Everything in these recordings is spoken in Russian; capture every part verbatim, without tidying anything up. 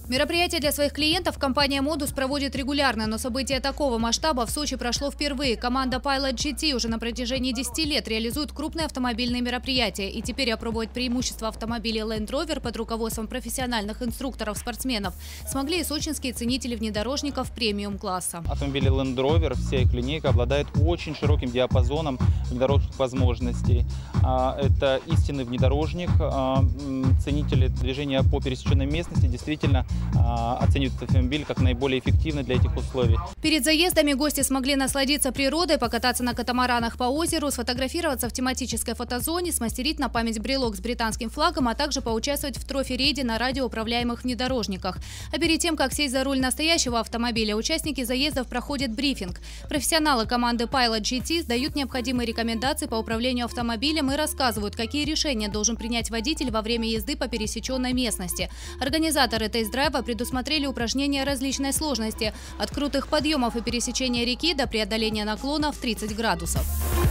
Мероприятия для своих клиентов компания «Модус» проводит регулярно, но событие такого масштаба в Сочи прошло впервые. Команда Pilot джи ти уже на протяжении десяти лет реализует крупные автомобильные мероприятия. И теперь опробовать преимущества автомобилей Land Rover под руководством профессиональных инструкторов-спортсменов смогли и сочинские ценители внедорожников премиум-класса. Автомобили Land Rover, вся их линейка, обладает очень широким диапазоном внедорожных возможностей. Это истинный внедорожник. Ценители движения по пересеченной местности действительно оценивают автомобиль как наиболее эффективный для этих условий. Перед заездами гости смогли насладиться природой, покататься на катамаранах по озеру, сфотографироваться в тематической фотозоне, смастерить на память брелок с британским флагом, а также поучаствовать в трофи-рейде на радиоуправляемых внедорожниках. А перед тем, как сесть за руль настоящего автомобиля, участники заездов проходят брифинг. Профессионалы команды Pilot джи ти сдают необходимые рекомендации по управлению автомобилем и рассказывают, какие решения должен принять водитель во время езды по пересеченной местности. Организаторы тест-драйва предусмотрели упражнения различной сложности – от крутых подъемов и пересечения реки до преодоления наклона в тридцать градусов.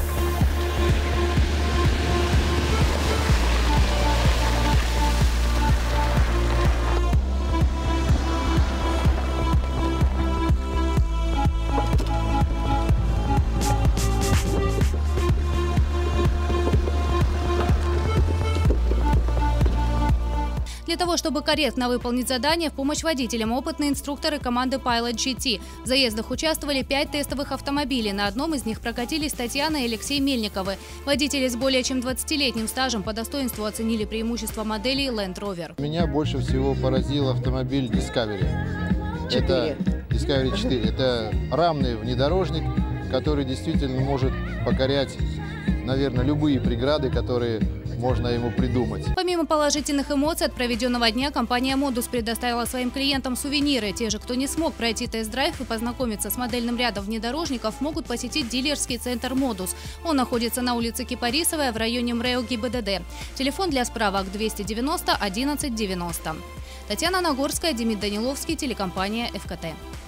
Для того, чтобы корректно выполнить задание, в помощь водителям опытные инструкторы команды Pilot джи ти. В заездах участвовали пять тестовых автомобилей. На одном из них прокатились Татьяна и Алексей Мельниковы. Водители с более чем двадцатилетним стажем по достоинству оценили преимущества моделей Land Rover. Меня больше всего поразил автомобиль Discovery. Это Discovery четыре. Это рамный внедорожник, который действительно может покорять, наверное, любые преграды, которые можно ему придумать. Помимо положительных эмоций от проведенного дня, компания «Модус» предоставила своим клиентам сувениры. Те же, кто не смог пройти тест-драйв и познакомиться с модельным рядом внедорожников, могут посетить дилерский центр «Модус». Он находится на улице Кипарисовая в районе МРЭО ГИБДД. Телефон для справок двести девяносто одиннадцать девяносто. Татьяна Нагорская, Демид Даниловский, телекомпания эф ка тэ.